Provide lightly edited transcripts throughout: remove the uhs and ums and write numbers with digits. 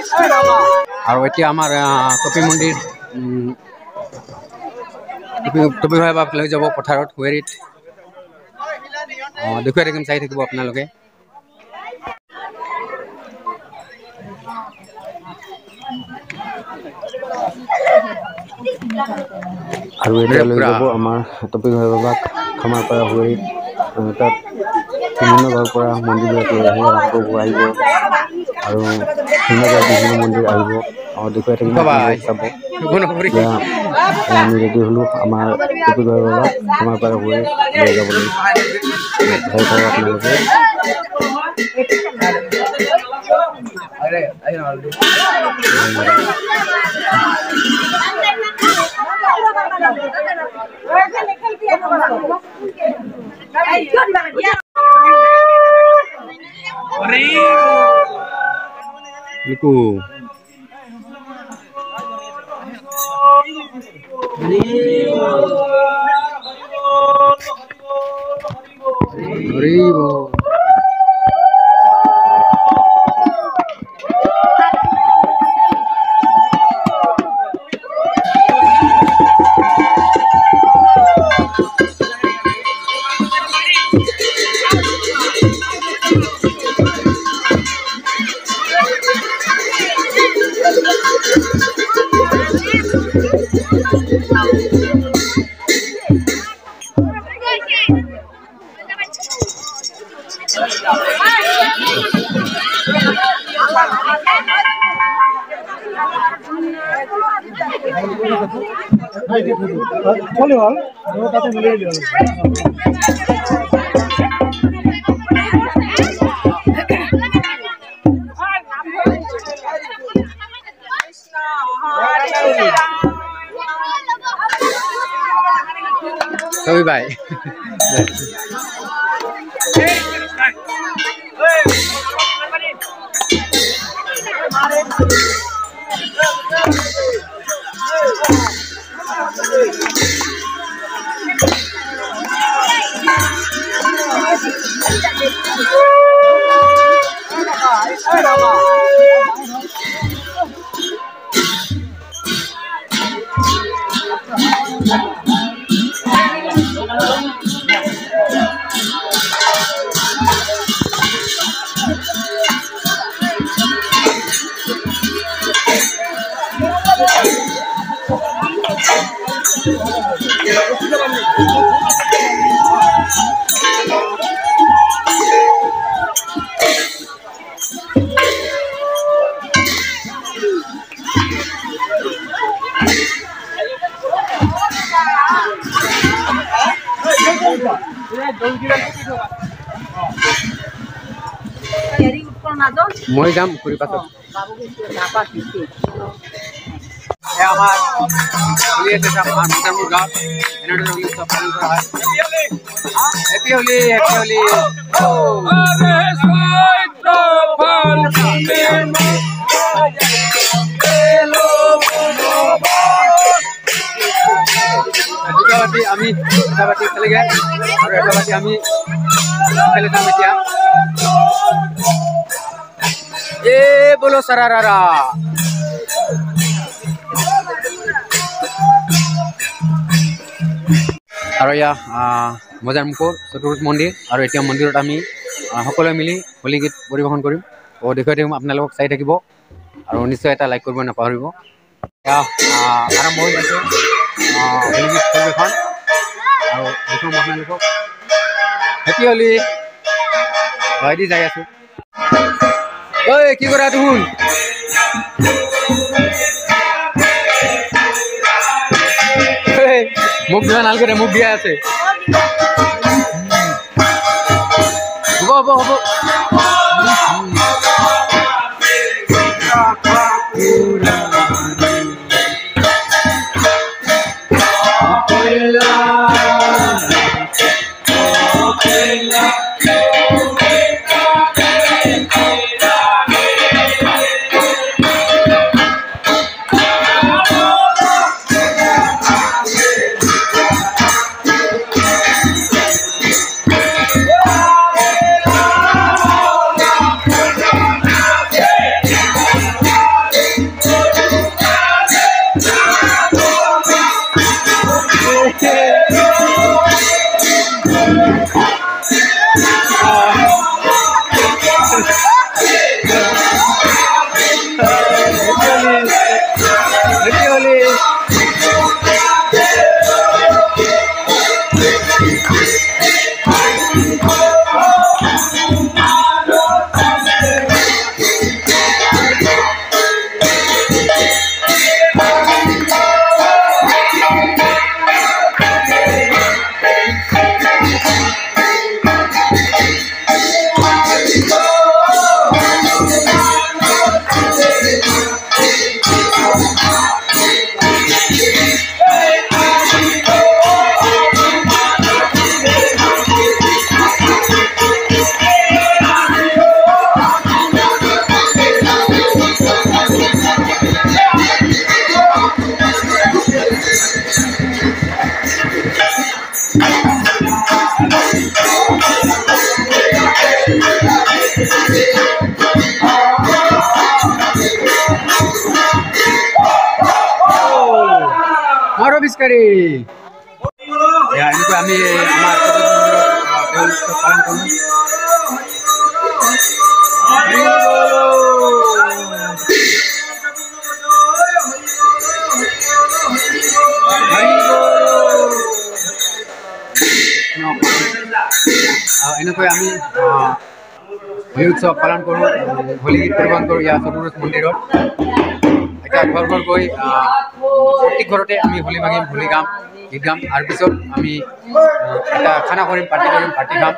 আৰু এতিয়া আমাৰ টপি মন্দিৰ টপি ভাই বাপ লৈ যাব পথাৰত হুৱেৰিত দেখুৱাই থাকিম চাই থাকিব আপোনালোকে আৰু এতিয়া লৈ যাব আমাৰ টপি ভাই বাবাক খামাৰপাৰা হুৱেৰিত তাত বিভিন্ন গাঁৱৰ পৰা মন্দিৰবিলাক লৈ আহে ৰামপ্ৰভু আহিব আৰু বিভিন্ন গাঁৱৰ বিভিন্ন মন্দিৰ আহিব দেখুৱাই থাকিম আপোনালোকক চাব এতিয়া আমি ৰেডি হ'লোঁ আমাৰ টপি ভাই বাবাক খামাৰপাৰা হুৱেৰিত লৈ যাবলৈ চাই থাকক আপোনালোকে Toby bye. Moi jam puri pasok. Ya amar liye se sam mantan murga enadu roli sab palan kora hai. Happy Holi, happy Holi. Are soito pal kame hello bonoba. Dutawati ami Dutawati khele gaye aur Dutawati ami khele tam etia. Bolo sararara. আৰু ইয়া মজাৰ মুখৰ চতুৰ্থ মন্দিৰ আৰু এতিয়া মন্দিৰত আমি সকলোৱে মিলি হোলী গীত পৰিৱেশন কৰিম দেখুৱাই থাকিম আপোনালোকক চাই থাকিব আৰু নিশ্চয় এটা লাইক কৰিব নাপাহৰিব আৰম্ভ হৈ আছে হোলী গীত পৰিৱেশন আৰু দেখুৱাম আপোনালোকক হেপী হোলী ভাইদি যাই আছো ঐ কি কৰা তুহুন মুখ দিয়া নাল করে মুখ দিয়া আছে হব হব হব Maro Biskari. Ya, ini kami amar palang kami. Ini kami Holi Utsav palan koro, Holi Git paribeশন koro ya Saturus Mondirot. Eta ঘর ঘর গৈ প্রত্যেক ঘৰতে আমি হোলি মাগিম, হোলি গাম, গীত গাম, আর পিছত আমি এটা খানা কৰিম, পাৰ্টি খাম।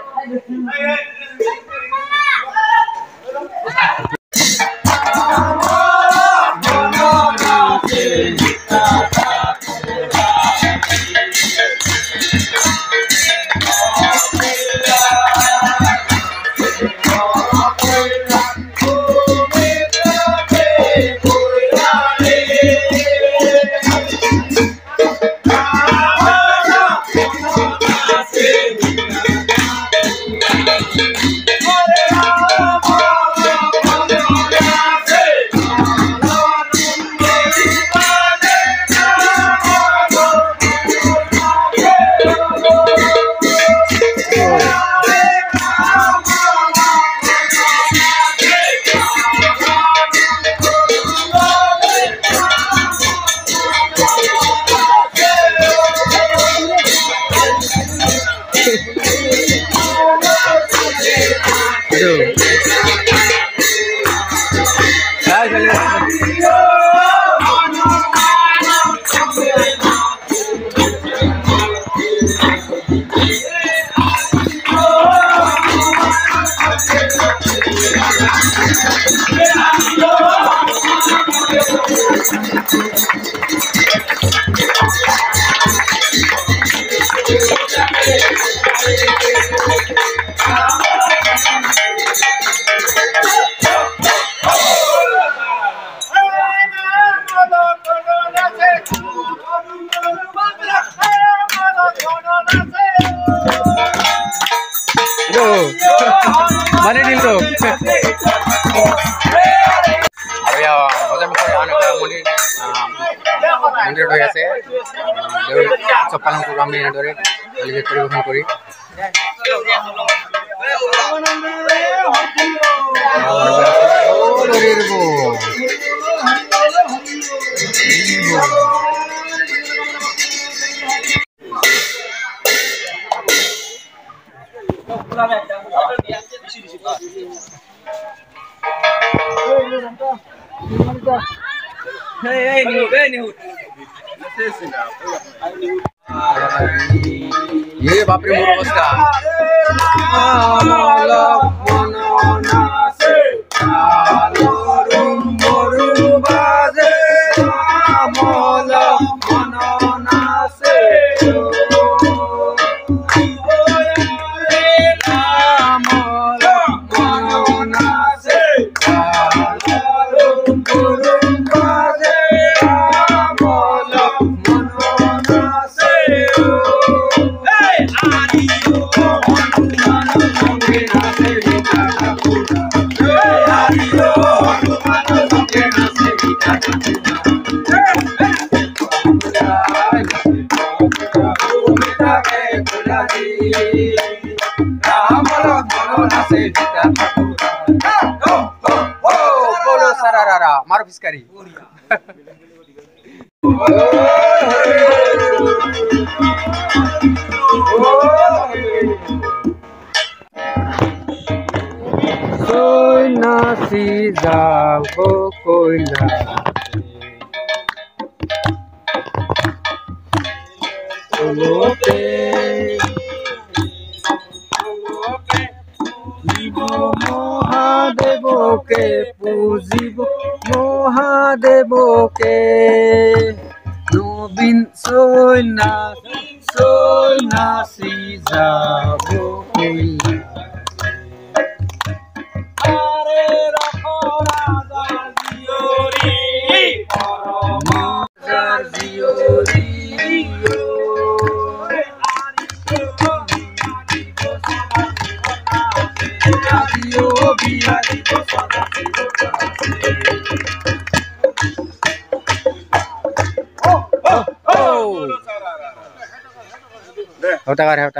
Mana deal tu? Ya, macam mana mondir tu ya se. Dewi sepalang tu kami ada re, kali kita paribeশন kori. Ye bapre mor অবস্থা Ram Lakshmana Sita Thakur मारो फिस्कारी সন্ন্যাসী যাব কইলা লোকে মহাদেবকে পুজিব মহাদেবকে নবীন সন্ন্যাসী যাব কইলা होता कर होता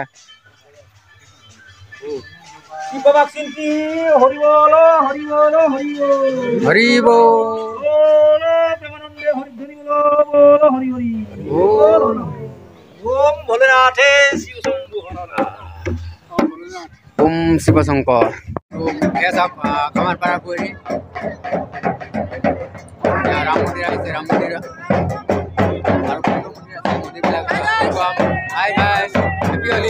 शिव वैक्सीन की हरि बोलो हरि बोलो हरि बोलो हरि बोल प्रेमानंदे हरि बोलो बोलो हरि हरि ओम भोलेनाथे शिव शंभु हरनाथ ओम शिव शंकर हे सब कमर पारा कोई राम मंदिर आहे राम मंदिर हाय गाइस हैप्पी होली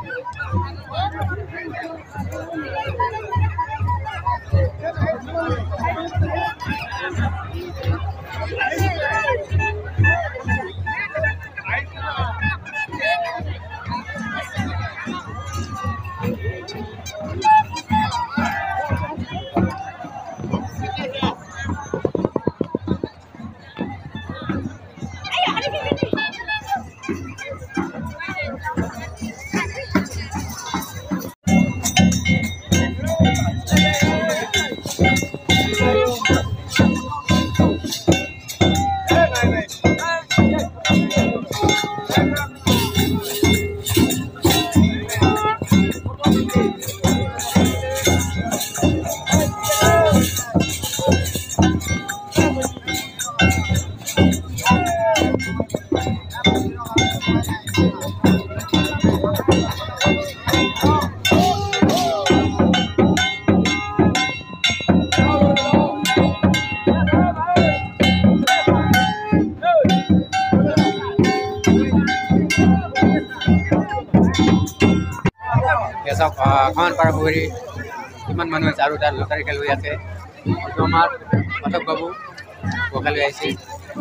এসব খামান পাৰা পুখুৰী কিমান মানুহ আছে আৰু তাত লটাৰী খেল হৈ আছে আমাৰ পাঠক বাবু খেল হৈ আহিছে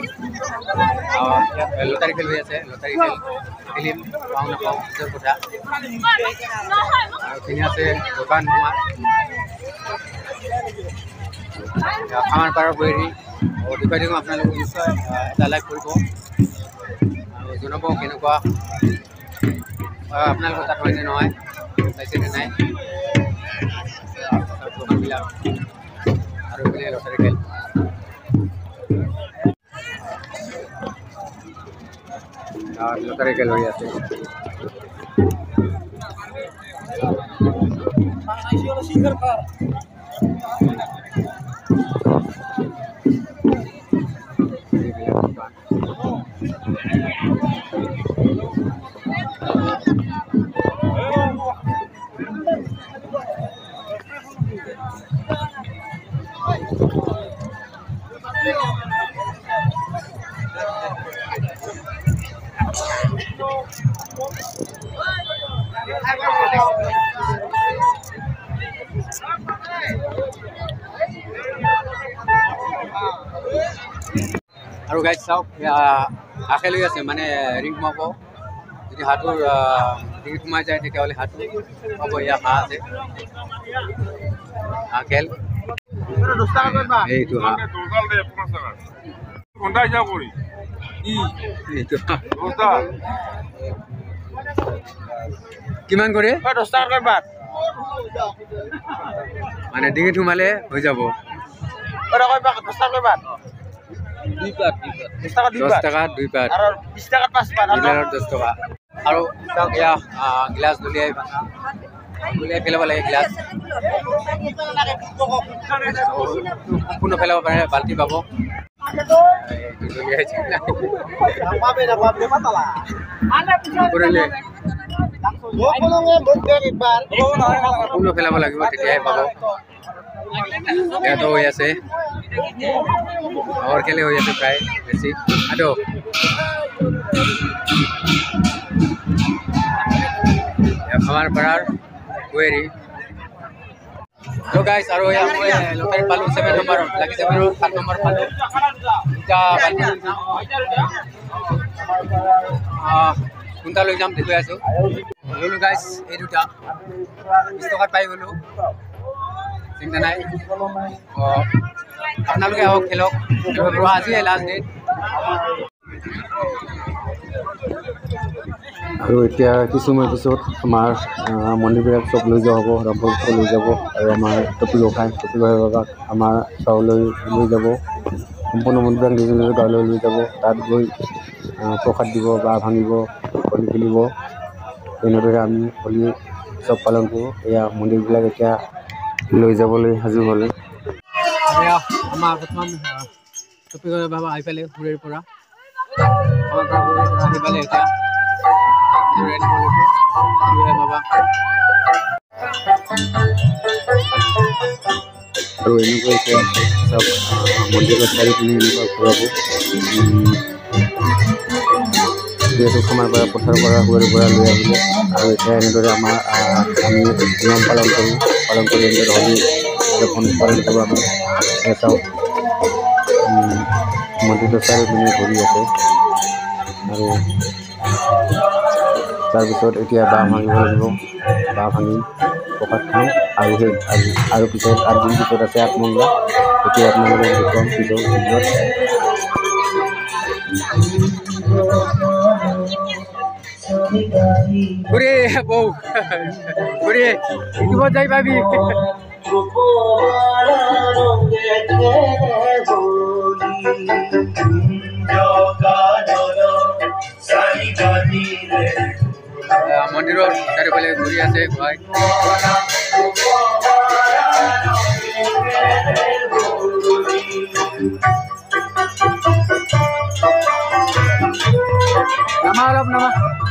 লটাৰী খেল হৈ আছে লটাৰী খেল খেলিম পাওঁ নাপাওঁ নিজৰ কথা আৰু এইখিনি আছে দোকান আমাৰ খামান পাৰা পুখুৰী দেখুৱাই দিম আপোনালোকক নিশ্চয় এটা লাইক কৰিব আৰু জনাব কেনেকুৱা আপোনালোকৰ তাত হয়নে নহয় চাইছেনে নাই দোকানবিলাক আৰু এইফালে লটাৰী খেল লটাৰী খেল হৈ আছে আৰু গাইজ চাওক আশে লৈ আছে মানে ৰিং সোমাব যদি হাতৰ ডিঙিত সোমাই যায় তেতিয়াহ'লে হাত হ'ব ইয়াৰ হাঁহ আছে হাঁহ খেল এইটো হাঁহ এইটো কিমান কৰি মানে ডিঙিত সোমালে হৈ যাব 10 টকা 2 পাত আৰু 20 টকা 5 পাত আৰু 10 টকা আৰু চাওক এয়া গ্লাছ দলিয়াই পেলাব লাগে গ্লাছ সম্পূৰ্ণ পেলাব পাৰে বাল্টি পাব সম্পূৰ্ণ পেলাব লাগিব তেতিয়াহে পাব ইয়াতো হৈ আছে और खेले हो जाते प्राय बेसी आदो हमार परार वेरी तो गाइस आरो या लोकाल पालु 7 नंबर लागि 7 नंबर पालु ता बाल्टी कुंता লৈ যাম দেখুৱাই আছো ললো গাইস এই দুটা 20 টকা পাই গলো চিন্তা নাই আপোনালোকে আহক খেলক আজি লাষ্ট ডেট আৰু এতিয়া কিছুমান পিছত আমাৰ মন্দিৰবিলাক চব লৈ যোৱা হ'ব ৰামপুৰ লৈ যাব আৰু আমাৰ টপি লখাই বাবাক আমাৰ গাঁৱলৈ লৈ যাব সম্পূৰ্ণ মন্দিৰবিলাক নিজৰ নিজৰ গাঁৱলৈ লৈ যাব তাত গৈ প্ৰসাদ দিব বা ভাঙিব হোলী খেলিব এনেদৰে আমি হোলী চব পালন কৰোঁ এয়া মন্দিৰবিলাক এতিয়া লৈ যাবলৈ সাজু হ'লে আমাৰ প্ৰথম টপি বাবা আহি পালে সুৰেৰ পৰা আহি পালে এতিয়া বাবা আৰু এনেকুৱা এতিয়া চব মন্দিৰৰ চাৰিপিনে এনেকুৱা ঘূৰাব যিহেতু খামাৰ পৰা পথাৰৰ পৰা হুৱাৰিৰ পৰা লৈ আহিলে আৰু এতিয়া এনেদৰে আমাৰ আমি নিয়ম পালন কৰি এনেদৰে হোলী উদযাপন পালন কৰোঁ আমি। চাওক মন্দিৰটো চাৰিওপিনে ঘূৰি আছে আৰু তাৰপিছত এতিয়া বাঁহ ভাঙিব লাগিব। বাঁহ ভাঙি প্ৰসাদ খাম আৰু আৰু পিছত 8 দিন পিছত আছে আঠমঙলা। এতিয়া আপোনালোকক দেখুৱাম পিছৰ ভিডিঅ'ত। ঘূৰি বৌ ঘূৰি ইউটিউবত যাই পাবি। মন্দিৰৰ চাৰিওফালে ঘূৰি আছে ভাই। নামা অলপ নামা।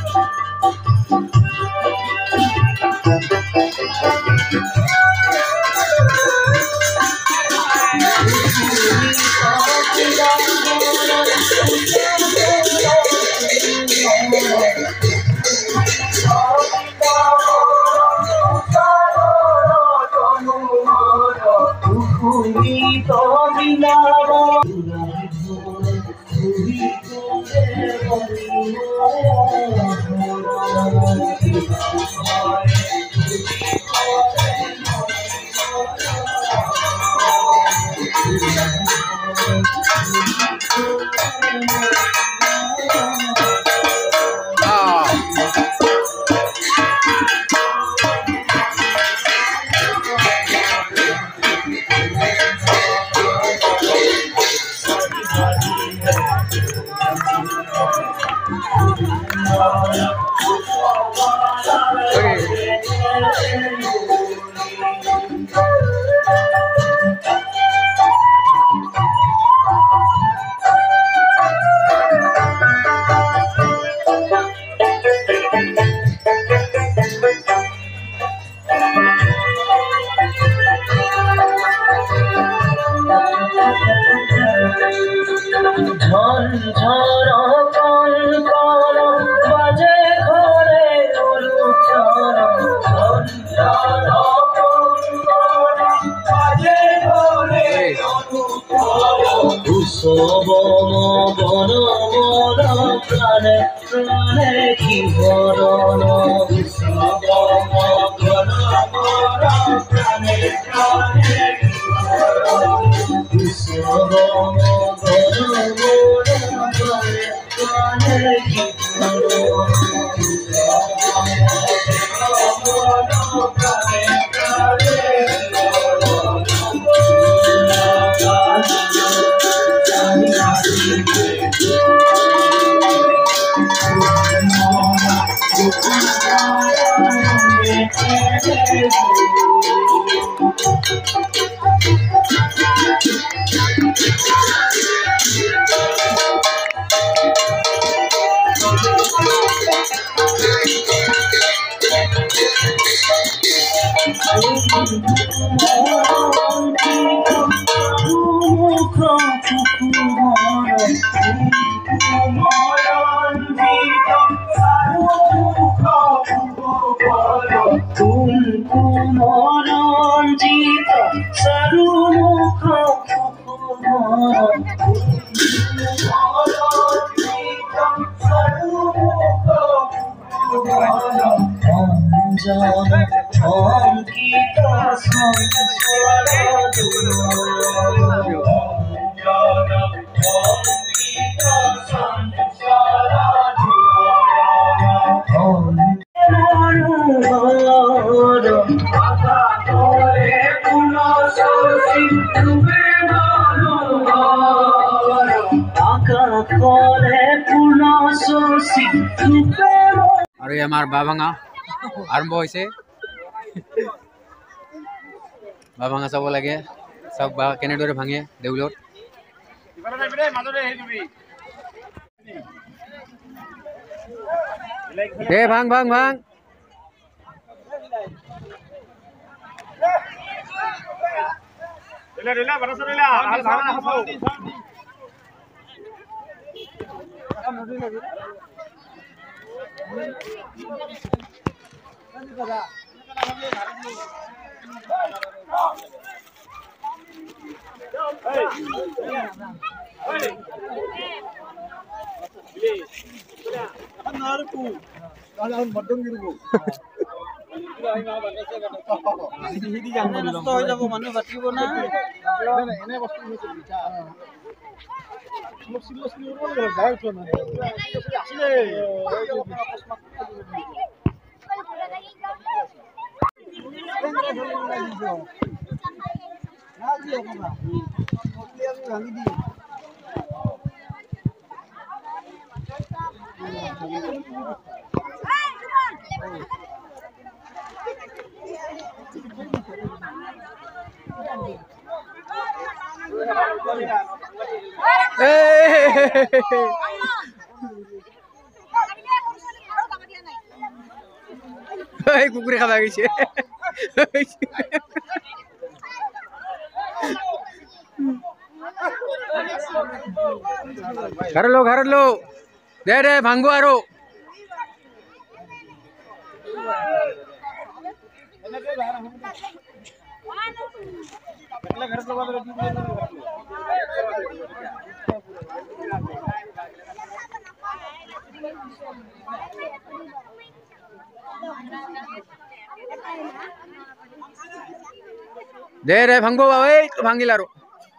আৰু আমাৰ বাঁহ ভাঙা আৰম্ভ হৈছে। বাঁহ ভাঙা চাব লাগে, চাওক বাঁহ কেনেদৰে ভাঙে দেউলত। ভাঙ ভাঙ ভাঙ। কুকুরে খাবা গেছে ঘর লো দে রে ভাঙ্গো আরো দে রে ভাঙ্গো এই তো ভাঙ্গিল আরো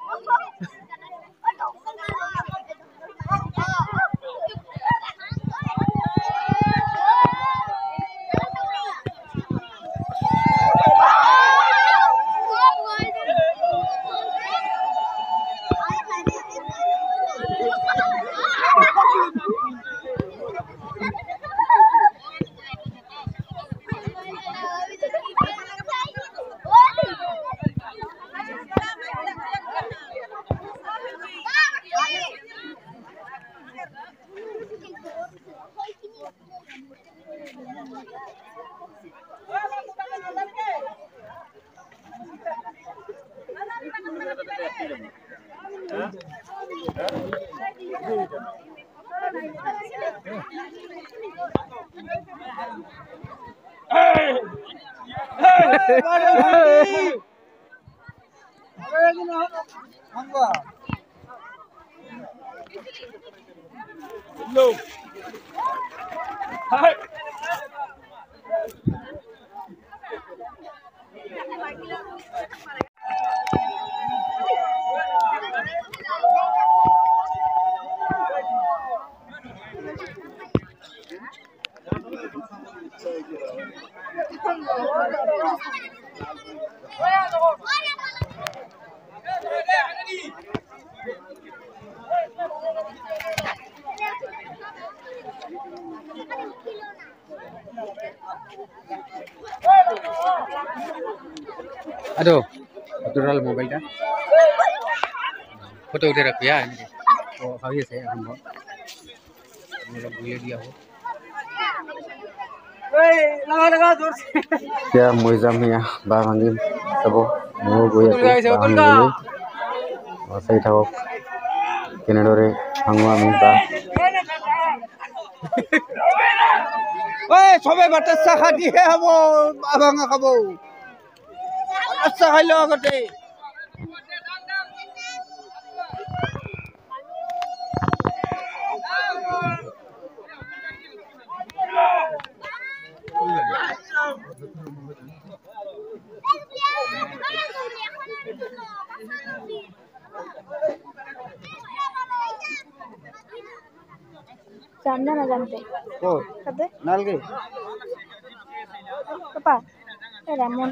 Aduh, betul mobilnya. Foto udah rapi ya ini. Oh, habis saya ambil. Ini boleh dia ho. Langa जोर से. Ya muizam ya, bahangin sabo. Mau gue ya. Saya tahu. Kenedore hangwa minta. Oi, সবে বাটা চা খাদি হে হবো, আভাঙা খাবো। আচ্ছা খাইলো আগতে। जानना ना जानते ओ कदे नालगे पापा ए रामन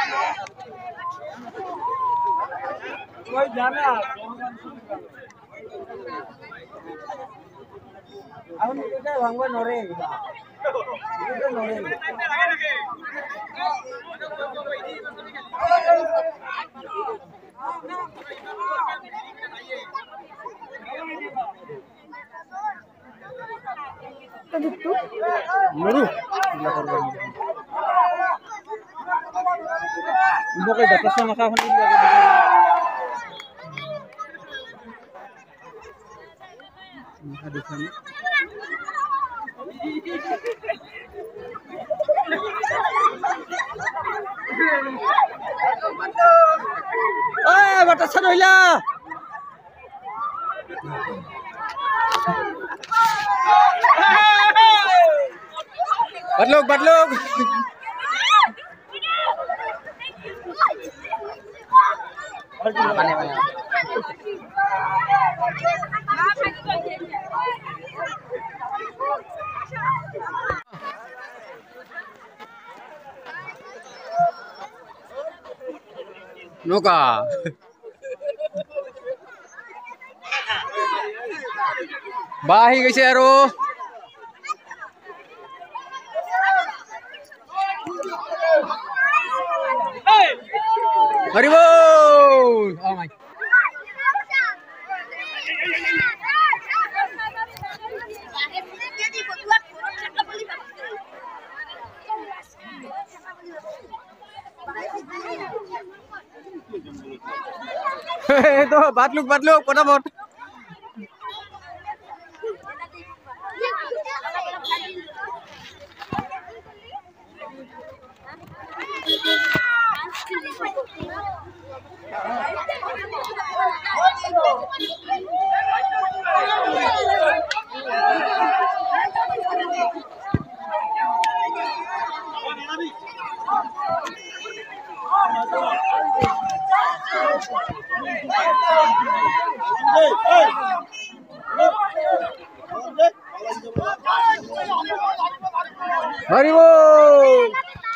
कोई जाना এখন এটা ভাঙবা নরে এটা নরে कदे तू মরু ইলা করবা ইবকে বাতাস মাখা খানি মাখা দেখানি বাতাসা রইলা বাদলুক নৌকা বা আহি গৈছে আৰু হৰি বল ও মাই তো বাদলুক পটাপট হৰি বল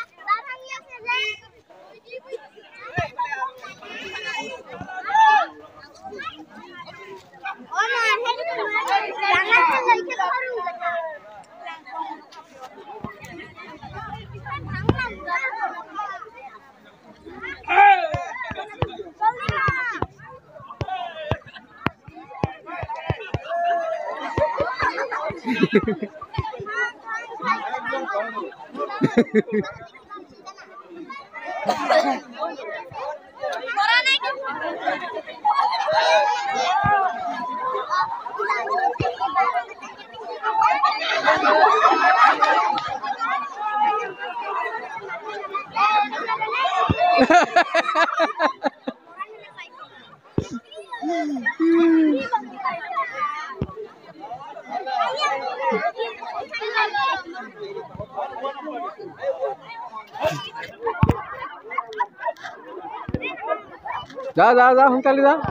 যা সোনকালে যা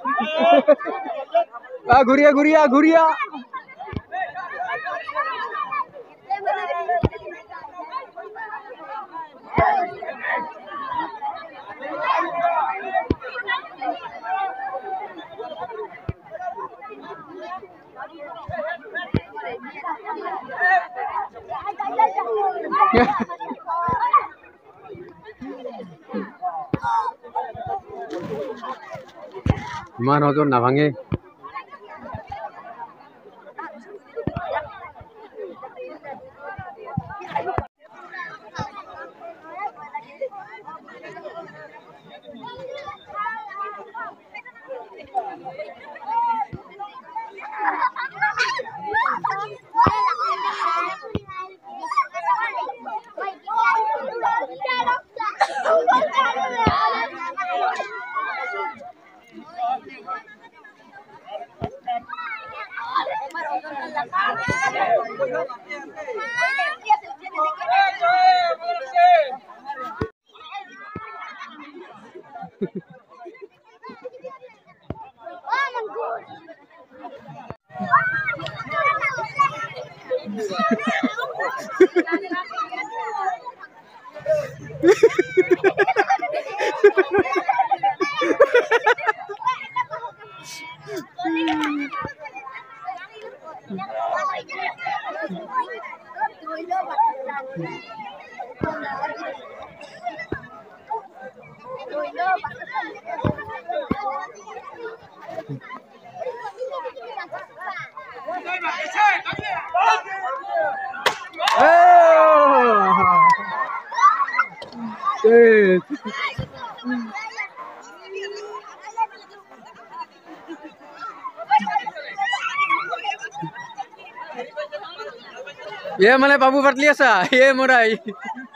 ঘূৰিয়া ইমান ওজন নাভাঙে ये मला बाबू पाटली असा ये मोराई